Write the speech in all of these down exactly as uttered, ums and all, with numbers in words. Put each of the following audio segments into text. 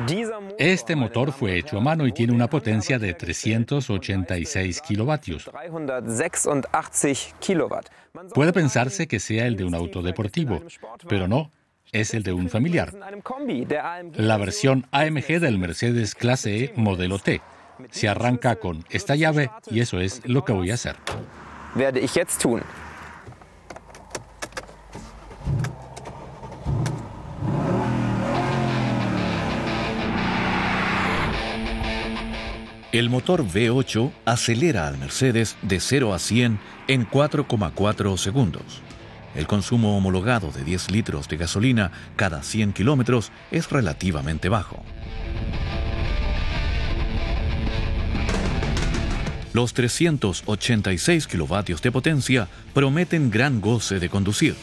Este motor fue hecho a mano y tiene una potencia de trescientos ochenta y seis kilovatios. Puede pensarse que sea el de un auto deportivo, pero no, es el de un familiar. La versión A M G del Mercedes Clase E modelo T. Se arranca con esta llave y eso es lo que voy a hacer. Werde ich jetzt tun. El motor V ocho acelera al Mercedes de cero a cien en cuatro coma cuatro segundos. El consumo homologado de diez litros de gasolina cada cien kilómetros es relativamente bajo. Los trescientos ochenta y seis kilovatios de potencia prometen gran goce de conducir.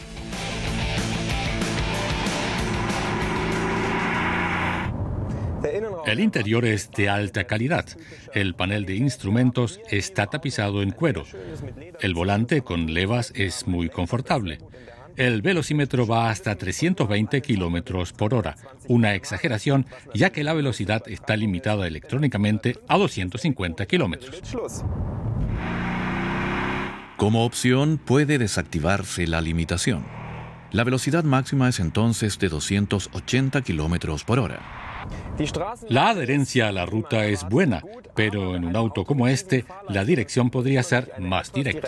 El interior es de alta calidad. El panel de instrumentos está tapizado en cuero. El volante con levas es muy confortable. El velocímetro va hasta trescientos veinte kilómetros por hora, una exageración ya que la velocidad está limitada electrónicamente a doscientos cincuenta kilómetros. Como opción puede desactivarse la limitación. La velocidad máxima es entonces de doscientos ochenta kilómetros por hora. La adherencia a la ruta es buena, pero en un auto como este, la dirección podría ser más directa.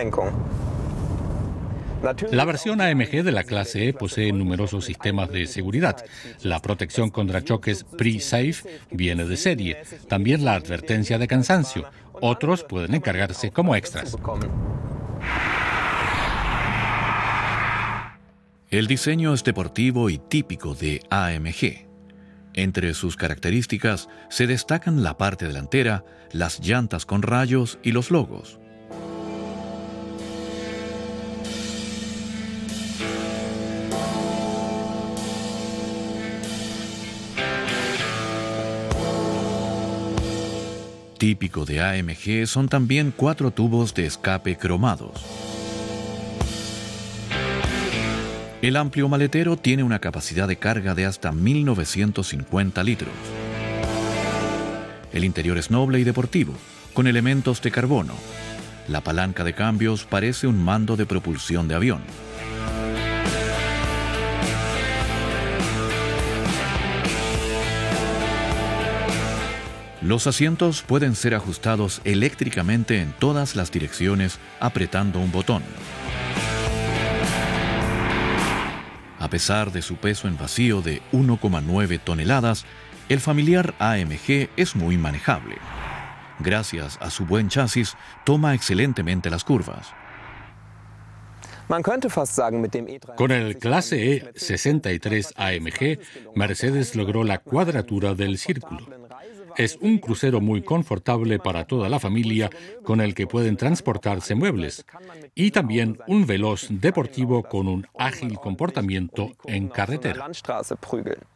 La versión A M G de la clase E posee numerosos sistemas de seguridad. La protección contra choques Pre-Safe viene de serie. También la advertencia de cansancio. Otros pueden encargarse como extras. El diseño es deportivo y típico de A M G. Entre sus características se destacan la parte delantera, las llantas con rayos y los logos. Típico de A M G son también cuatro tubos de escape cromados. El amplio maletero tiene una capacidad de carga de hasta mil novecientos cincuenta litros. El interior es noble y deportivo, con elementos de carbono. La palanca de cambios parece un mando de propulsión de avión. Los asientos pueden ser ajustados eléctricamente en todas las direcciones apretando un botón. A pesar de su peso en vacío de uno coma nueve toneladas, el familiar A M G es muy manejable. Gracias a su buen chasis, toma excelentemente las curvas. Con el clase E sesenta y tres A M G, Mercedes logró la cuadratura del círculo. Es un crucero muy confortable para toda la familia con el que pueden transportarse muebles y también un veloz deportivo con un ágil comportamiento en carretera.